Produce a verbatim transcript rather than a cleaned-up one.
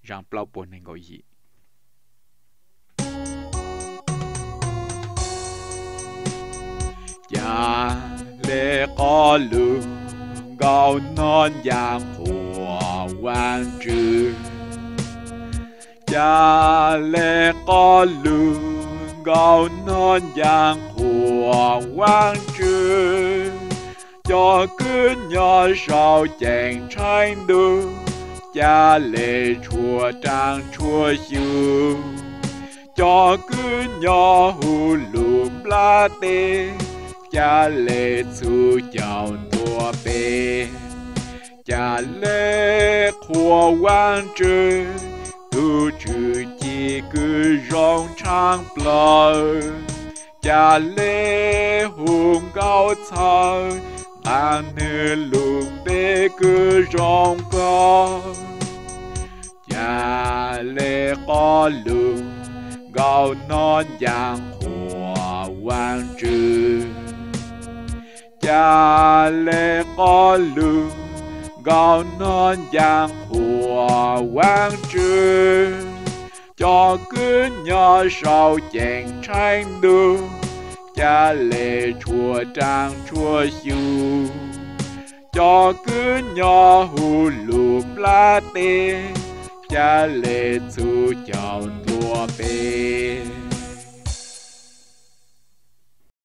rằng plau buồn nên gọi gì cha lệ có lương gạo non giang hồ quan trừ cha lệ có lương gạo non giang hồ quan trừ cho cứ nhỏ sao chàng trai đưa cha lệ chùa trang chùa siêu cho cứ nhỏ hù lùm la tê cha lệ su chào tua bê cha lệ khua quan trừ tu trừ chỉ cứ rong trang plơ cha lệ hùng cao thơ mà nữ lùm bê cứ rong con cha lệ có lùm gạo non giang hồ quan trừ cha lệ có lương gạo non giang hồ quan trừ cho cứ nhỏ sao chàng trai đưa cha lệ chùa trang chùa siêu cho cứ nhỏ hù lùm la tê cha lệ su chào tua bê